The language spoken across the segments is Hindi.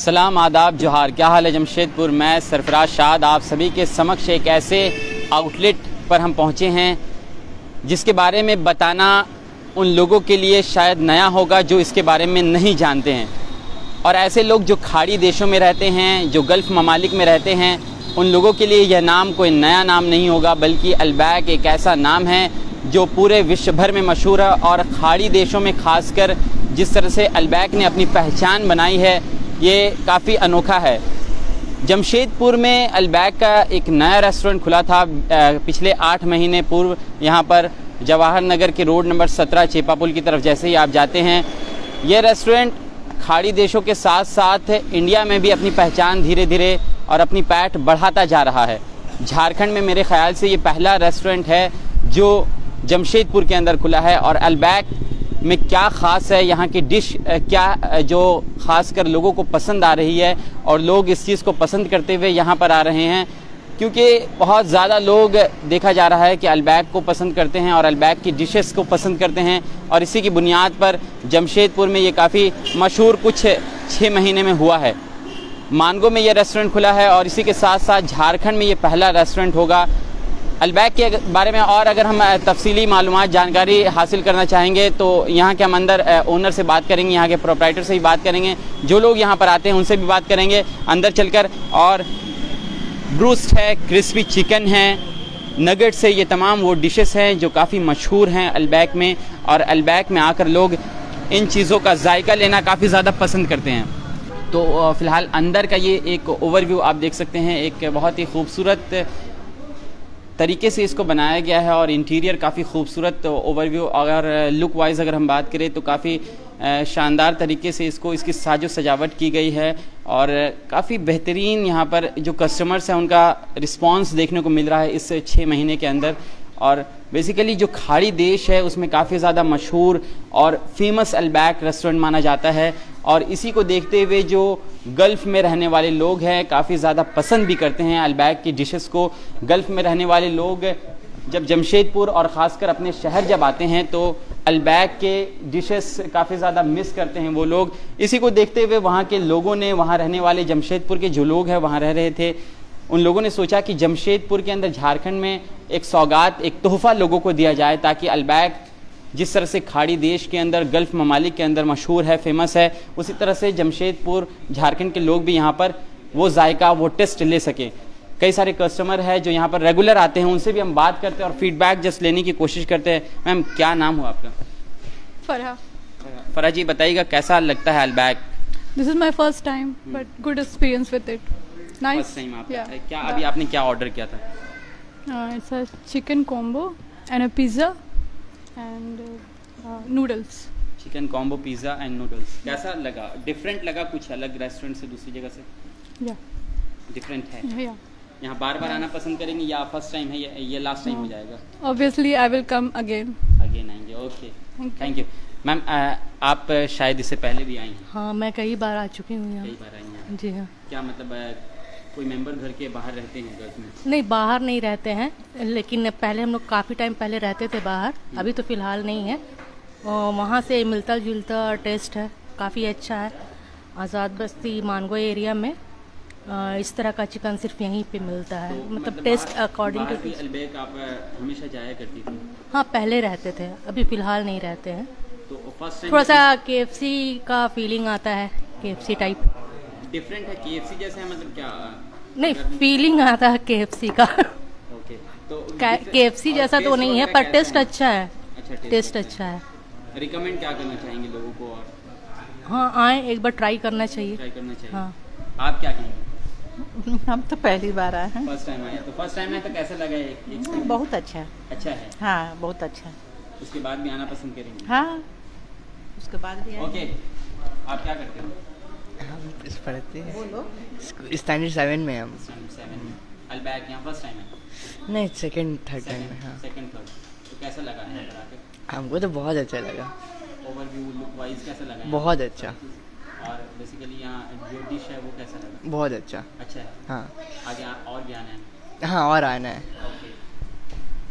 सलाम, आदाब, जोहार। क्या हाल है जमशेदपुर? मैं सरफराज शाद आप सभी के समक्ष एक ऐसे आउटलेट पर हम पहुँचे हैं जिसके बारे में बताना उन लोगों के लिए शायद नया होगा जो इसके बारे में नहीं जानते हैं। और ऐसे लोग जो खाड़ी देशों में रहते हैं, जो गल्फ़ ममालिक में रहते हैं, उन लोगों के लिए यह नाम कोई नया नाम नहीं होगा, बल्कि अलबैक एक ऐसा नाम है जो पूरे विश्व भर में मशहूर है। और खाड़ी देशों में ख़ासकर जिस तरह से अलबैक ने अपनी पहचान बनाई है, ये काफ़ी अनोखा है। जमशेदपुर में अलबैक का एक नया रेस्टोरेंट खुला था पिछले 8 महीने पूर्व। यहाँ पर जवाहर नगर के रोड नंबर 17 चेपापुल की तरफ जैसे ही आप जाते हैं, ये रेस्टोरेंट खाड़ी देशों के साथ साथ इंडिया में भी अपनी पहचान धीरे धीरे और अपनी पैठ बढ़ाता जा रहा है। झारखंड में मेरे ख़्याल से ये पहला रेस्टोरेंट है जो जमशेदपुर के अंदर खुला है। और अलबैक में क्या ख़ास है, यहाँ की डिश क्या जो ख़ासकर लोगों को पसंद आ रही है और लोग इस चीज़ को पसंद करते हुए यहाँ पर आ रहे हैं, क्योंकि बहुत ज़्यादा लोग देखा जा रहा है कि अलबैक को पसंद करते हैं और अलबैक की डिशेस को पसंद करते हैं। और इसी की बुनियाद पर जमशेदपुर में ये काफ़ी मशहूर कुछ 6 महीने में हुआ है। मानगो में ये रेस्टोरेंट खुला है और इसी के साथ साथ झारखंड में ये पहला रेस्टोरेंट होगा। अलबैक के बारे में और अगर हम तफसीली मालूमात जानकारी हासिल करना चाहेंगे तो यहाँ के हम अंदर ओनर से बात करेंगे, यहाँ के प्रोप्राइटर से भी बात करेंगे, जो लोग यहाँ पर आते हैं उनसे भी बात करेंगे अंदर चलकर। और ब्रूस्ट है, क्रिस्पी चिकन है, नगेट्स है, ये तमाम वो डिशेस हैं जो काफ़ी मशहूर हैं अलबैक में। और अलबैक में आकर लोग इन चीज़ों का जायका लेना काफ़ी ज़्यादा पसंद करते हैं। तो फ़िलहाल अंदर का ये एक ओवरव्यू आप देख सकते हैं। एक बहुत ही खूबसूरत तरीके से इसको बनाया गया है और इंटीरियर काफ़ी खूबसूरत ओवरव्यू। अगर लुक वाइज अगर हम बात करें तो काफ़ी शानदार तरीके से इसकी साजो सजावट की गई है और काफ़ी बेहतरीन यहाँ पर जो कस्टमर्स हैं उनका रिस्पांस देखने को मिल रहा है इस 6 महीने के अंदर। और बेसिकली जो खाड़ी देश है उसमें काफ़ी ज़्यादा मशहूर और फेमस अलबैक रेस्टोरेंट माना जाता है। और इसी को देखते हुए जो गल्फ़ में रहने वाले लोग हैं काफ़ी ज़्यादा पसंद भी करते हैं अलबैक की डिशेस को। गल्फ़ में रहने वाले लोग जब जमशेदपुर और ख़ासकर अपने शहर जब आते हैं तो अलबैक के डिशेस काफ़ी ज़्यादा मिस करते हैं वो लोग। इसी को देखते हुए वहाँ के लोगों ने, वहाँ रहने वाले जमशेदपुर के जो लोग हैं वहाँ रह रहे थे, उन लोगों ने सोचा कि जमशेदपुर के अंदर झारखंड में एक सौगात, एक तोहफ़ा लोगों को दिया जाए, ताकि अलबैक जिस तरह से खाड़ी देश के अंदर गल्फ़ ममालिक के अंदर मशहूर है, फेमस है, उसी तरह से जमशेदपुर झारखंड के लोग भी यहाँ पर वो जायका, वो टेस्ट ले सकें। कई सारे कस्टमर हैं जो यहाँ पर रेगुलर आते हैं, उनसे भी हम बात करते हैं और फीडबैक जस्ट लेने की कोशिश करते हैं। मैम, क्या नाम हुआ आपका? फरहा। फरहा जी, बताइएगा कैसा लगता है Albaik? This is my first time but good experience with it. Nice. First time आपका? क्या अभी आपने क्या ऑर्डर किया था? It's a chicken combo and a pizza and noodles. Chicken combo, pizza and noodles. कैसा लगा? डिफरेंट लगा कुछ अलग रेस्टोरेंट से, दूसरी जगह से? या डिफरेंट है। यहाँ बार बार आना पसंद करेंगे या फर्स्ट टाइम है, ये लास्ट टाइम हो जाएगा? Obviously I will come again आएंगे। Okay, thank you. मैम, आप शायद इससे पहले भी आई हैं? हाँ, मैं कई बार आ चुकी हूँ यहाँ। कई बार आई हैं? जी हाँ। क्या मतलब कोई मेंबर घर के बाहर रहते हैं घर में? नहीं, बाहर नहीं रहते हैं, लेकिन पहले हम लोग काफ़ी टाइम पहले रहते थे बाहर, अभी तो फ़िलहाल नहीं है। वहाँ से मिलता जुलता टेस्ट है, काफ़ी अच्छा है। आज़ाद बस्ती मानगो एरिया में इस तरह का चिकन सिर्फ यहीं पे मिलता है। तो मतलब टेस्ट अकॉर्डिंग टू अलबैक आप हमेशा जाया करती थी? हाँ, पहले रहते थे, अभी फ़िलहाल नहीं रहते हैं। तो फर्स्ट टाइम थोड़ा सा KFC का फीलिंग आता है, KFC टाइप। डिफरेंट है? KFC जैसा है मतलब क्या? नहीं, फीलिंग आता है KFC का। ओके, तो KFC जैसा तो नहीं है, पर टेस्ट अच्छा है। अच्छा, टेस्ट अच्छा है। रिकमेंड क्या करना चाहेंगे लोगों को? और हाँ, आए, एक बार ट्राई करना चाहिए। हाँ, आप क्या कहेंगे? हम तो पहली बार आए हैं। फर्स्ट टाइम आए तो कैसा लगा? बहुत अच्छा है। अच्छा है? हाँ, बहुत अच्छा है। उसके बाद भी आना पसंद करेंगे? हाँ, उसके बाद भी ओके, आप क्या करते हो? हम इस पढ़ते हैं, स्टैंडर्ड 7 में। हम 7 में। अलबैक यहाँ फर्स्ट टाइम है? नहीं, सेकंड थर्ड टाइम में। हाँ, सेकंड थर्ड। तो कैसा लगा है आके? हमको तो बहुत अच्छा लगा। ओवरव्यू, लुक वाइज कैसा लगा? बहुत अच्छा। और बेसिकली यहाँ जो डिश है वो कैसा लगा? बहुत अच्छा। अच्छा है? हाँ, आगे और भी आना है? हाँ, और आना है। ओके।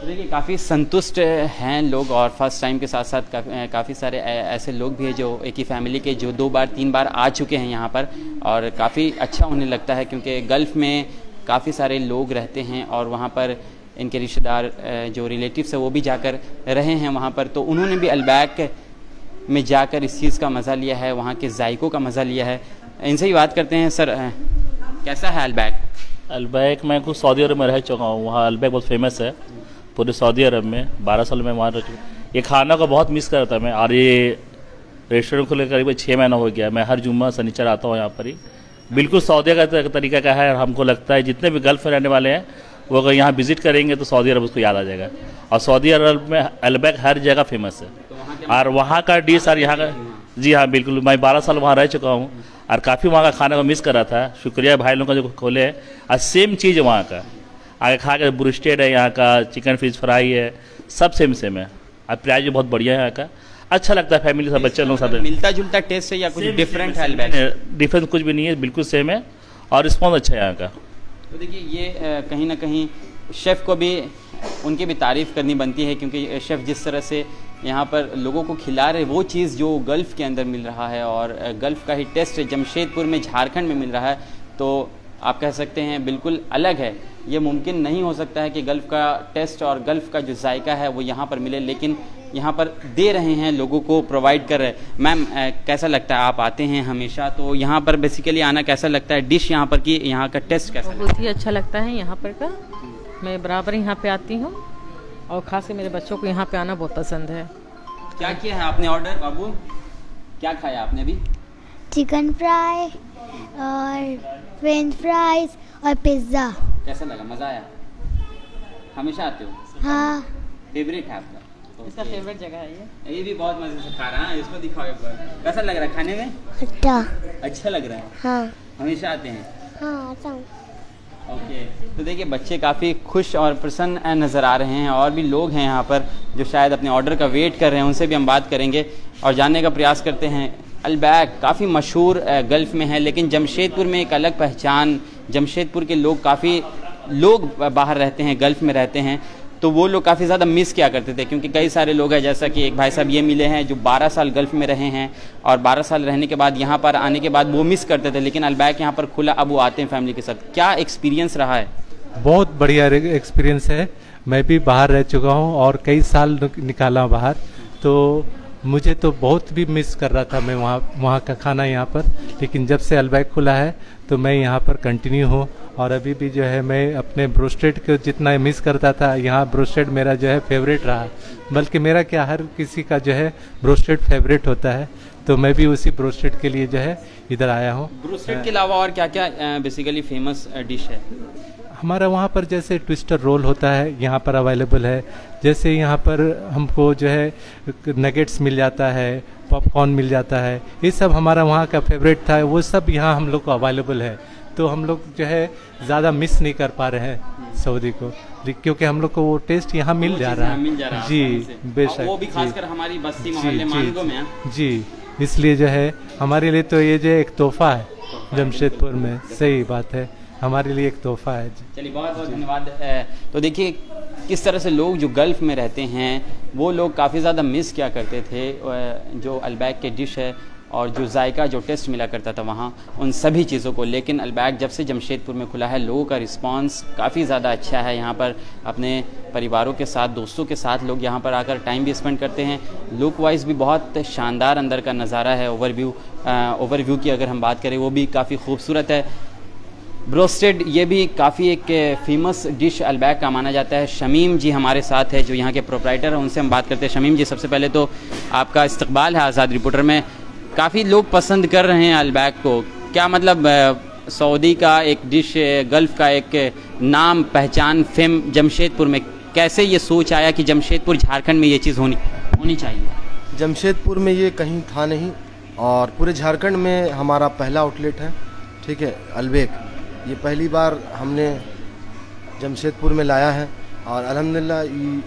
देखिए काफ़ी संतुष्ट हैं लोग और फर्स्ट टाइम के साथ साथ काफ़ी सारे ऐसे लोग भी हैं जो एक ही फैमिली के जो 2 बार 3 बार आ चुके हैं यहाँ पर, और काफ़ी अच्छा उन्हें लगता है क्योंकि गल्फ़ में काफ़ी सारे लोग रहते हैं और वहाँ पर इनके रिश्तेदार जो रिलेटिव्स है वो भी जाकर रहे हैं वहाँ पर, तो उन्होंने भी अल्बैक में जाकर इस चीज़ का मज़ा लिया है, वहाँ के जायकों का मज़ा लिया है। इनसे ही बात करते हैं। सर कैसा है अल्बैक? अल्बैक मैं कुछ सऊदी अरब में रह चुका हूँ, वहाँ अल्बैक बहुत फेमस है पूरे सऊदी अरब में। 12 साल में वहाँ रह चुका। ये खाना को बहुत मिस कर रहा था मैं, और ये रेस्टोरेंट खुले करीब 6 महीना हो गया। मैं हर जुम्मा शनिचर आता हूँ यहाँ पर ही। बिल्कुल सऊदी का तरीका का है। हमको लगता है जितने भी गल्फ़ में रहने वाले हैं वो अगर यहाँ विजिट करेंगे तो सऊदी अरब उसको याद आ जाएगा। और सऊदी अरब में अल्बैक हर जगह फेमस है, और वहाँ का डिश और यहाँ का, जी हाँ बिल्कुल, मैं 12 साल वहाँ रह चुका हूँ और काफ़ी वहाँ का खाने को मिस कर रहा था। शुक्रिया भाई लोगों का जो खोले हैं, और सेम चीज़ है वहाँ का। आगे खा के ब्रूस्टेड है यहाँ का, चिकन फिश फ्राई है, सब सेम है, और प्राइस भी बहुत बढ़िया है यहाँ का। अच्छा लगता है फैमिली सब बच्चे लोग साथ। मिलता जुलता टेस्ट है या कुछ डिफरेंट है अल्बैक? डिफरेंस कुछ भी नहीं है, बिल्कुल सेम है, और रिस्पॉन्स अच्छा है यहाँ का। तो देखिए ये कहीं ना कहीं शेफ़ को भी उनकी भी तारीफ़ करनी बनती है, क्योंकि शेफ़ जिस तरह से यहाँ पर लोगों को खिला रहे वो चीज़ जो गल्फ़ के अंदर मिल रहा है और गल्फ़ का ही टेस्ट जमशेदपुर में झारखंड में मिल रहा है, तो आप कह सकते हैं बिल्कुल अलग है। ये मुमकिन नहीं हो सकता है कि गल्फ़ का टेस्ट और गल्फ़ का जो जायका है वो यहाँ पर मिले, लेकिन यहाँ पर दे रहे हैं, लोगों को प्रोवाइड कर रहे हैं। मैम कैसा लगता है, आप आते हैं हमेशा, तो यहाँ पर बेसिकली आना कैसा लगता है? डिश यहाँ पर की, यहाँ का टेस्ट कैसा? बहुत ही अच्छा लगता है यहाँ पर का। मैं बराबर यहाँ पे आती हूँ और खास कर मेरे बच्चों को यहाँ पे आना बहुत पसंद है। क्या किया है आपने ऑर्डर बाबू? क्या खाया आपने अभी? चिकन फ्राई और फ्रेंच फ्राइज और पिज्ज़ा। कैसा लगा, मज़ा आया? हमेशा आते हो? हाँ। फेवरेट है आपका? इसका फेवरेट जगह है ये भी बहुत मज़े से खा रहा है, इसको दिखाओ एक बार। कैसा लग रहा है खाने में? अच्छा लग रहा है। हाँ। हमेशा आते हैं? हाँ आता हूँ। ओके, तो देखिए बच्चे काफ़ी खुश और प्रसन्न नज़र आ रहे हैं, और भी लोग हैं यहाँ पर जो शायद अपने ऑर्डर का वेट कर रहे हैं, उनसे भी हम बात करेंगे और जानने का प्रयास करते हैं। अल्बैक काफ़ी मशहूर गल्फ़ में है, लेकिन जमशेदपुर में एक अलग पहचान। जमशेदपुर के लोग काफ़ी लोग बाहर रहते हैं, गल्फ़ में रहते हैं, तो वो लोग काफ़ी ज़्यादा मिस किया करते थे, क्योंकि कई सारे लोग हैं, जैसा कि एक भाई साहब ये मिले हैं जो 12 साल गल्फ़ में रहे हैं, और 12 साल रहने के बाद यहाँ पर आने के बाद वो मिस करते थे, लेकिन अल्बैक यहाँ पर खुला, अब वो आते हैं फैमिली के साथ। क्या एक्सपीरियंस रहा है? बहुत बढ़िया एक्सपीरियंस है। मैं भी बाहर रह चुका हूँ और कई साल निकाला बाहर, तो मुझे तो बहुत भी मिस कर रहा था मैं वहाँ का खाना यहाँ पर, लेकिन जब से अल्बैक खुला है तो मैं यहाँ पर कंटिन्यू हूँ, और अभी भी जो है मैं अपने ब्रोस्टेड को जितना मिस करता था, यहाँ ब्रोस्टेड मेरा जो है फेवरेट रहा। बल्कि मेरा क्या, हर किसी का जो है ब्रोस्टेड फेवरेट होता है, तो मैं भी उसी ब्रोस्टेड के लिए जो है इधर आया हूँ। ब्रोस्टेड के अलावा और क्या क्या बेसिकली फेमस डिश है? हमारा वहाँ पर जैसे ट्विस्टर रोल होता है, यहाँ पर अवेलेबल है। जैसे यहाँ पर हमको जो है नगेट्स मिल जाता है, पॉपकॉर्न मिल जाता है, ये सब हमारा वहाँ का फेवरेट था, वो सब यहाँ हम लोग को अवेलेबल है। तो हम लोग जो है ज़्यादा मिस नहीं कर पा रहे हैं सऊदी को, क्योंकि हम लोग को वो टेस्ट यहाँ मिल जा रहा है। जी बेशक, वो भी खासकर हमारी बस्ती मोहल्ले मानगो में। जी, इसलिए जो है हमारे लिए तो ये जो एक तोहफा है जमशेदपुर में। सही बात है, हमारे लिए एक तोहफा है। चलिए बहुत बहुत धन्यवाद। तो देखिए किस तरह से लोग जो गल्फ़ में रहते हैं वो लोग काफ़ी ज़्यादा मिस किया करते थे जो अल्बैक के डिश है और जो जायका जो टेस्ट मिला करता था वहाँ, उन सभी चीज़ों को। लेकिन अल्बैक जब से जमशेदपुर में खुला है, लोगों का रिस्पांस काफ़ी ज़्यादा अच्छा है। यहाँ पर अपने परिवारों के साथ, दोस्तों के साथ लोग यहाँ पर आकर टाइम भी स्पेंड करते हैं। लुक वाइज भी बहुत शानदार अंदर का नज़ारा है। ओवरव्यू की अगर हम बात करें वो भी काफ़ी खूबसूरत है। ब्रोस्टेड ये भी काफ़ी एक फ़ेमस डिश अल्बैक का माना जाता है। शमीम जी हमारे साथ है जो यहाँ के प्रोप्राइटर हैं, उनसे हम बात करते हैं। शमीम जी, सबसे पहले तो आपका इस्तकबाल है आज़ाद रिपोर्टर में। काफ़ी लोग पसंद कर रहे हैं अल्बैक को, क्या मतलब सऊदी का एक डिश, गल्फ़ का एक नाम पहचान फेम जमशेदपुर में, कैसे ये सोच आया कि जमशेदपुर झारखंड में ये चीज़ होनी चाहिए? जमशेदपुर में ये कहीं था नहीं और पूरे झारखंड में हमारा पहला आउटलेट है। ठीक है, अल्बैक ये पहली बार हमने जमशेदपुर में लाया है और अल्हम्दुलिल्लाह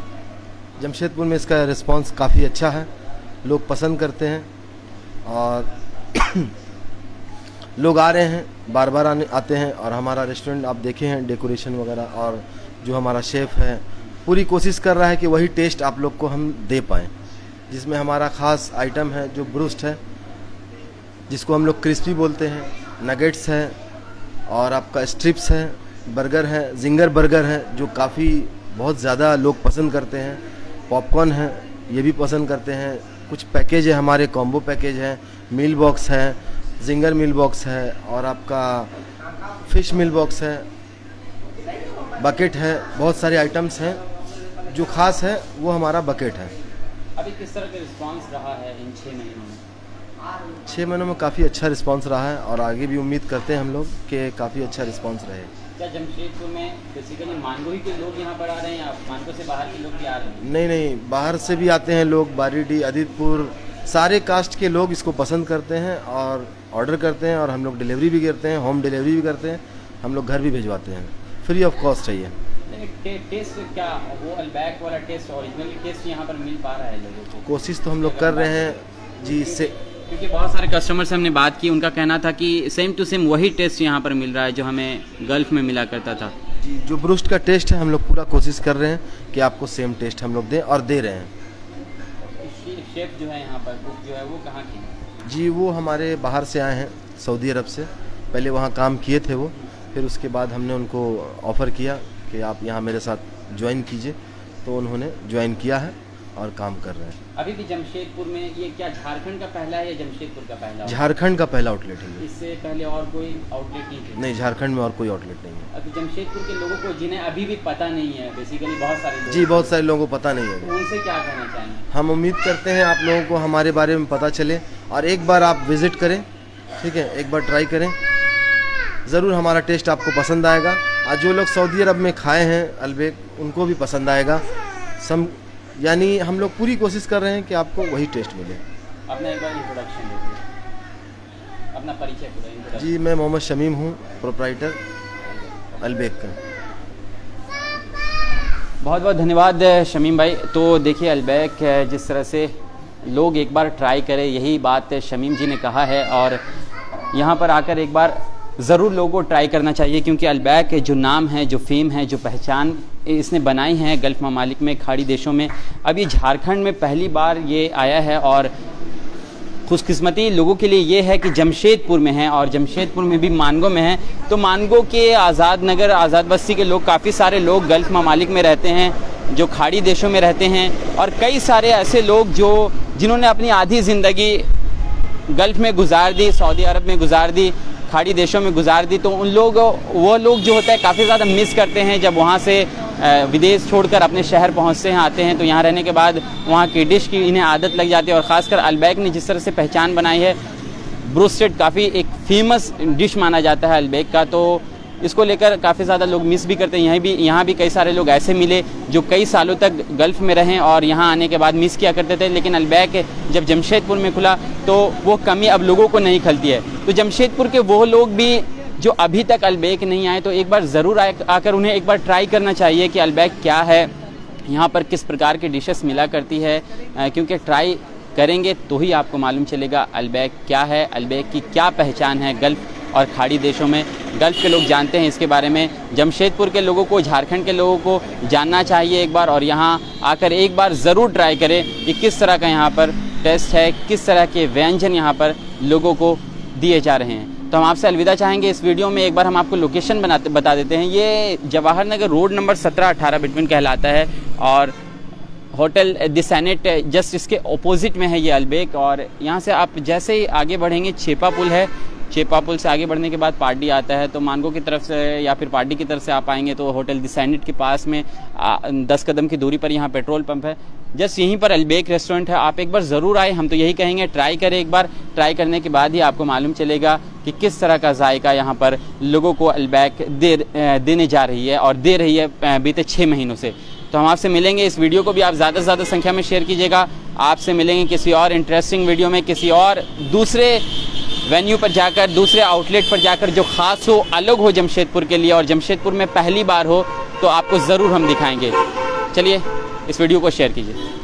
जमशेदपुर में इसका रिस्पांस काफ़ी अच्छा है, लोग पसंद करते हैं और लोग आ रहे हैं, बार बार आते हैं। और हमारा रेस्टोरेंट आप देखे हैं, डेकोरेशन वगैरह, और जो हमारा शेफ़ है पूरी कोशिश कर रहा है कि वही टेस्ट आप लोग को हम दे पाएँ, जिसमें हमारा ख़ास आइटम है जो ब्रूस्ट है, जिसको हम लोग क्रिस्पी बोलते हैं, नगेट्स है और आपका स्ट्रिप्स है, बर्गर है, जिंगर बर्गर है जो काफ़ी बहुत ज़्यादा लोग पसंद करते हैं, पॉपकॉर्न है ये भी पसंद करते हैं, कुछ पैकेज है हमारे, कॉम्बो पैकेज है, मील बॉक्स है, जिंगर मील बॉक्स है और आपका फिश मील बॉक्स है, बकेट है, बहुत सारे आइटम्स हैं। जो ख़ास है वो हमारा बकेट है। अभी किस तरह का रिस्पांस रहा है इन 6 महीनों में? 6 महीनों में काफ़ी अच्छा रिस्पांस रहा है और आगे भी उम्मीद करते हैं हम लोग कि काफ़ी अच्छा रिस्पांस रहे। क्या जमशेदपुर में बेसिकली मानगो ही के लोग यहाँ पर आ रहे हैं या मानगो से बाहर के लोग भी आ रहे हैं? नहीं, बाहर से भी आते हैं लोग, बारीडी, आदितपुर, सारे कास्ट के लोग इसको पसंद करते हैं और ऑर्डर करते हैं और हम लोग डिलीवरी भी करते हैं, होम डिलीवरी भी करते हैं, हम लोग घर भी भिजवाते हैं, फ्री ऑफ कॉस्ट है ये। टेस्ट क्या वो अल्बैक वाला टेस्ट, ओरिजिनल टेस्ट यहाँ पर मिल पा रहा है लोगों को? कोशिश तो हम लोग कर रहे हैं जी, इससे क्योंकि बहुत सारे कस्टमर से हमने बात की, उनका कहना था कि सेम टू सेम वही टेस्ट यहाँ पर मिल रहा है जो हमें गल्फ में मिला करता था। जी, जो ब्रूस्ट का टेस्ट है हम लोग पूरा कोशिश कर रहे हैं कि आपको सेम टेस्ट हम लोग दें और दे रहे हैं। शेफ जो है यहाँ पर कुक जो है वो कहाँ की? जी, वो हमारे बाहर से आए हैं, सऊदी अरब से। पहले वहाँ काम किए थे वो, फिर उसके बाद हमने उनको ऑफ़र किया कि आप यहाँ मेरे साथ ज्वाइन कीजिए, तो उन्होंने ज्वाइन किया है और काम कर रहे हैं। अभी भी जमशेदपुर में ये क्या झारखंड का पहला है या जमशेदपुर का पहला? झारखंड का पहला आउटलेट है। इससे पहले और कोई आउटलेट नहीं थे? नहीं, झारखंड में और कोई आउटलेट नहीं है। अभी जमशेदपुर के लोगों को जिन्हें अभी भी पता नहीं है, बेसिकली बहुत सारे लोग, जी बहुत सारे लोगों को पता नहीं है, तो उनसे क्या कहना चाहेंगे? हम उम्मीद करते हैं आप लोगों को हमारे बारे में पता चले और एक बार आप विज़िट करें, ठीक है, एक बार ट्राई करें, ज़रूर हमारा टेस्ट आपको पसंद आएगा। और जो लोग सऊदी अरब में खाए हैं अल्बेक, उनको भी पसंद आएगा। यानी हम लोग पूरी कोशिश कर रहे हैं कि आपको वही टेस्ट मिले। अपना एक बार इंट्रोडक्शन दीजिए, अपना परिचय पूरा। जी, मैं मोहम्मद शमीम हूँ, प्रोप्राइटर अल्बेक का। बहुत बहुत धन्यवाद शमीम भाई। तो देखिए अल्बेक जिस तरह से लोग एक बार ट्राई करें, यही बात शमीम जी ने कहा है और यहाँ पर आकर एक बार ज़रूर लोगों को ट्राई करना चाहिए, क्योंकि अल्बैक जो नाम है, जो फेम है, जो पहचान इसने बनाई है गल्फ़ ममालिक में, खाड़ी देशों में, अभी झारखंड में पहली बार ये आया है। और खुशकिस्मती लोगों के लिए ये है कि जमशेदपुर में है और जमशेदपुर में भी मानगो में है। तो मानगो के आज़ाद नगर, आज़ाद बस्ती के लोग, काफ़ी सारे लोग गल्फ़ ममालिक में रहते हैं, जो खाड़ी देशों में रहते हैं, और कई सारे ऐसे लोग जिन्होंने अपनी आधी ज़िंदगी गल्फ़ में गुजार दी, सऊदी अरब में गुजार दी, खाड़ी देशों में गुजार दी। तो वो लोग जो होता है काफ़ी ज़्यादा मिस करते हैं जब वहाँ से विदेश छोड़कर अपने शहर पहुँचते हैं, आते हैं, तो यहाँ रहने के बाद वहाँ की डिश की इन्हें आदत लग जाती है। और ख़ासकर अल्बैक ने जिस तरह से पहचान बनाई है, ब्रोस्टेड काफ़ी एक फेमस डिश माना जाता है अल्बैक का, तो इसको लेकर काफ़ी ज़्यादा लोग मिस भी करते हैं। यहाँ भी कई सारे लोग ऐसे मिले जो कई सालों तक गल्फ़ में रहें और यहाँ आने के बाद मिस किया करते थे, लेकिन अल्बैक जब जमशेदपुर में खुला तो वो कमी अब लोगों को नहीं खलती है। तो जमशेदपुर के वो लोग भी जो अभी तक अल्बैक नहीं आए, तो एक बार ज़रूर आकर उन्हें एक बार ट्राई करना चाहिए कि अल्बैक क्या है, यहाँ पर किस प्रकार की डिशेस मिला करती है, क्योंकि ट्राई करेंगे तो ही आपको मालूम चलेगा अल्बैक क्या है, अल्बैक की क्या पहचान है गल्फ़ और खाड़ी देशों में। गल्फ़ के लोग जानते हैं इसके बारे में, जमशेदपुर के लोगों को, झारखंड के लोगों को जानना चाहिए एक बार, और यहाँ आकर एक बार ज़रूर ट्राई करें कि किस तरह का यहाँ पर टेस्ट है, किस तरह के व्यंजन यहाँ पर लोगों को दिए जा रहे हैं। तो हम आपसे अलविदा चाहेंगे इस वीडियो में। एक बार हम आपको लोकेशन बता देते हैं। ये Jawahar Nagar road number 17-18 between कहलाता है और होटल द सैनेट जस्ट इसके ऑपोजिट में है ये अल्बैक। और यहाँ से आप जैसे ही आगे बढ़ेंगे, छेपा पुल है, छेपा पुल से आगे बढ़ने के बाद पार्टी आता है, तो मानगो की तरफ से या फिर पार्टी की तरफ से आप आएंगे तो होटल द सैनेट के पास में 10 कदम की दूरी पर यहाँ पेट्रोल पंप है, जस्ट यहीं पर अल्बैक रेस्टोरेंट है। आप एक बार ज़रूर आए, हम तो यही कहेंगे, ट्राई करें एक बार। ट्राई करने के बाद ही आपको मालूम चलेगा कि किस तरह का जायका यहाँ पर लोगों को अल्बैक देने जा रही है और दे रही है बीते 6 महीनों से। तो हम आपसे मिलेंगे, इस वीडियो को भी आप ज़्यादा से ज़्यादा संख्या में शेयर कीजिएगा। आपसे मिलेंगे किसी और इंटरेस्टिंग वीडियो में, किसी और दूसरे वेन्यू पर जाकर, दूसरे आउटलेट पर जाकर जो ख़ास हो, अलग हो जमशेदपुर के लिए, और जमशेदपुर में पहली बार हो, तो आपको ज़रूर हम दिखाएंगे। चलिए इस वीडियो को शेयर कीजिए।